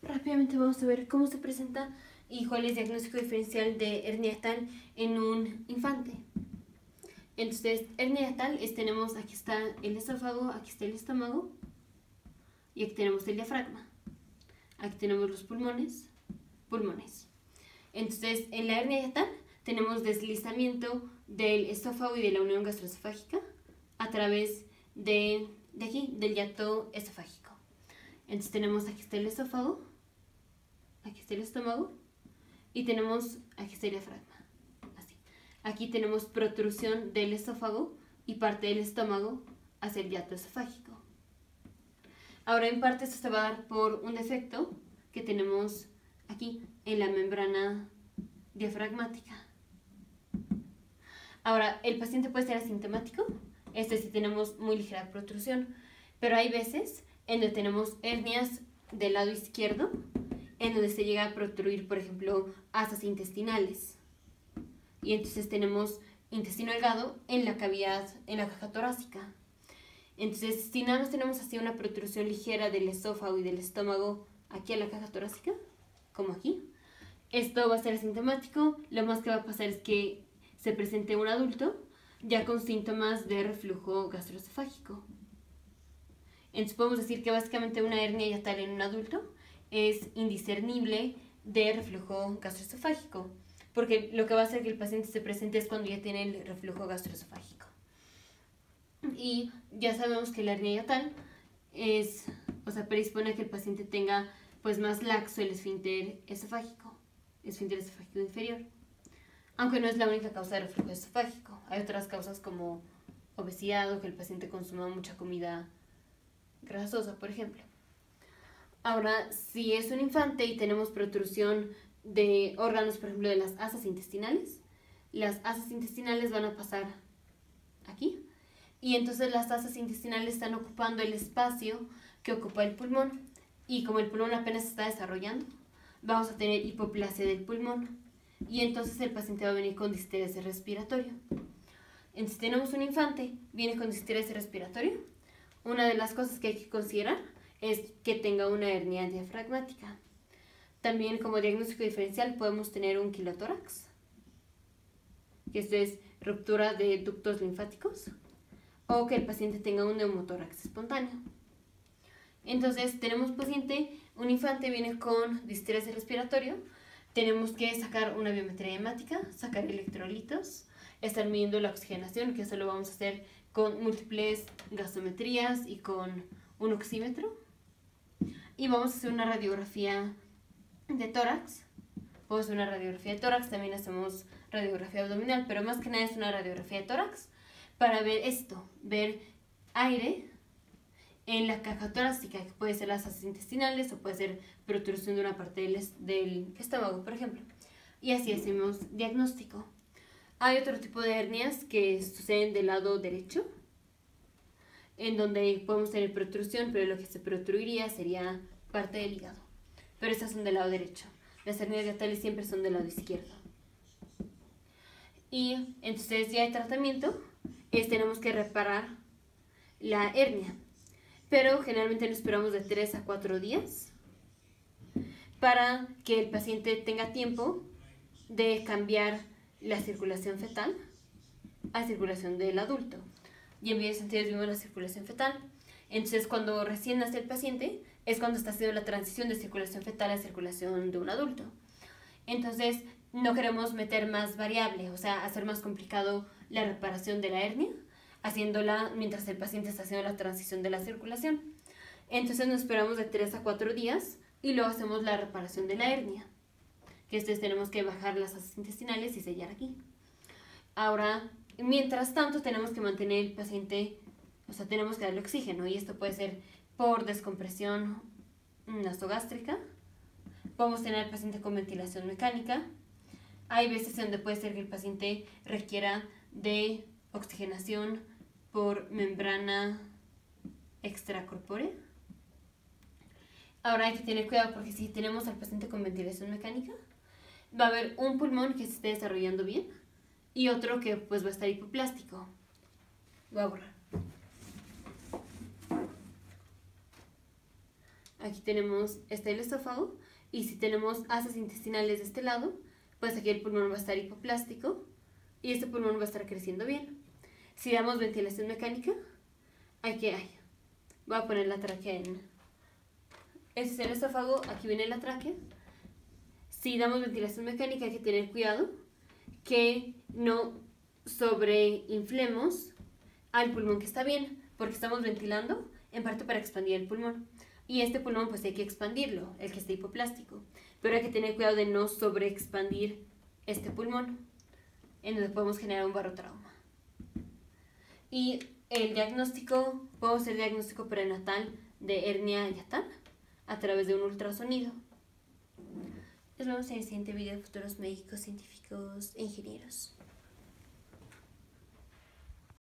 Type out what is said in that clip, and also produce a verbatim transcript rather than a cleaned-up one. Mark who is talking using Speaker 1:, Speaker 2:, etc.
Speaker 1: Rápidamente vamos a ver cómo se presenta y cuál es el diagnóstico diferencial de hernia yatal en un infante. Entonces, hernia yatal es, tenemos, aquí está el esófago, aquí está el estómago y aquí tenemos el diafragma. Aquí tenemos los pulmones, pulmones. Entonces, en la hernia yatal tenemos deslizamiento del esófago y de la unión gastroesofágica a través de, de aquí, del hiato esofágico. Entonces tenemos, aquí está el esófago, aquí está el estómago y tenemos, aquí está el diafragma. Así. Aquí tenemos protrusión del esófago y parte del estómago hacia el hiato esofágico. Ahora, en parte esto se va a dar por un defecto que tenemos aquí en la membrana diafragmática. Ahora, el paciente puede ser asintomático, este sí tenemos muy ligera protrusión, pero hay veces en donde tenemos hernias del lado izquierdo, en donde se llega a protruir, por ejemplo, asas intestinales. Y entonces tenemos intestino delgado en la cavidad, en la caja torácica. Entonces, si nada más tenemos así una protrusión ligera del esófago y del estómago aquí en la caja torácica, como aquí, esto va a ser asintomático. Lo más que va a pasar es que se presente un adulto ya con síntomas de reflujo gastroesofágico. Entonces podemos decir que básicamente una hernia yatal en un adulto es indiscernible de reflujo gastroesofágico, porque lo que va a hacer que el paciente se presente es cuando ya tiene el reflujo gastroesofágico. Y ya sabemos que la hernia yatal es, o sea, predispone a que el paciente tenga pues más laxo el esfínter esofágico, esfínter esofágico inferior. Aunque no es la única causa de reflujo esofágico, hay otras causas como obesidad o que el paciente consuma mucha comida grasosa, por ejemplo. Ahora, si es un infante y tenemos protrusión de órganos, por ejemplo, de las asas intestinales, las asas intestinales van a pasar aquí y entonces las asas intestinales están ocupando el espacio que ocupa el pulmón y como el pulmón apenas se está desarrollando, vamos a tener hipoplasia del pulmón y entonces el paciente va a venir con distrés respiratorio. Entonces tenemos un infante, viene con distrés respiratorio. Una de las cosas que hay que considerar es que tenga una hernia diafragmática. También como diagnóstico diferencial podemos tener un quilotórax, que esto es ruptura de ductos linfáticos, o que el paciente tenga un neumotórax espontáneo. Entonces tenemos paciente, un infante viene con distrés respiratorio, tenemos que sacar una biometría hemática, sacar electrolitos, estar midiendo la oxigenación, que eso lo vamos a hacer con múltiples gasometrías y con un oxímetro. Y vamos a hacer una radiografía de tórax. Vamos a hacer una radiografía de tórax, también hacemos radiografía abdominal, pero más que nada es una radiografía de tórax para ver esto, ver aire en la caja torácica, que puede ser las asas intestinales o puede ser protrusión de una parte del, del estómago, por ejemplo. Y así hacemos diagnóstico. Hay otro tipo de hernias que suceden del lado derecho, en donde podemos tener protrusión, pero lo que se protruiría sería parte del hígado. Pero estas son del lado derecho. Las hernias yatales siempre son del lado izquierdo. Y entonces ya hay tratamiento, es, tenemos que reparar la hernia. Pero generalmente nos esperamos de tres a cuatro días para que el paciente tenga tiempo de cambiar la circulación fetal a circulación del adulto. Y en vías anteriores vimos la circulación fetal. Entonces, cuando recién nace el paciente, es cuando está haciendo la transición de circulación fetal a circulación de un adulto. Entonces, no queremos meter más variable, o sea, hacer más complicado la reparación de la hernia, haciéndola mientras el paciente está haciendo la transición de la circulación. Entonces, nos esperamos de tres a cuatro días y luego hacemos la reparación de la hernia, que entonces tenemos que bajar las asas intestinales y sellar aquí. Ahora, mientras tanto, tenemos que mantener el paciente, o sea, tenemos que darle oxígeno, y esto puede ser por descompresión nasogástrica. Podemos tener al paciente con ventilación mecánica. Hay veces donde puede ser que el paciente requiera de oxigenación por membrana extracorpórea. Ahora hay que tener cuidado porque si tenemos al paciente con ventilación mecánica, va a haber un pulmón que se esté desarrollando bien y otro que pues va a estar hipoplástico. Voy a borrar. aquí tenemos este el esófago, y si tenemos asas intestinales de este lado, pues aquí el pulmón va a estar hipoplástico y este pulmón va a estar creciendo bien. Si damos ventilación mecánica, aquí hay. Voy a poner la tráquea en... Este es el esófago, aquí viene la tráquea. Si damos ventilación mecánica hay que tener cuidado que no sobreinflemos al pulmón que está bien, porque estamos ventilando en parte para expandir el pulmón. Y este pulmón pues hay que expandirlo, el que está hipoplástico. Pero hay que tener cuidado de no sobreexpandir este pulmón, en donde podemos generar un barotrauma. Y el diagnóstico, podemos hacer diagnóstico prenatal de hernia hiatal a través de un ultrasonido. Nos vemos en el siguiente video, futuros médicos, científicos e ingenieros.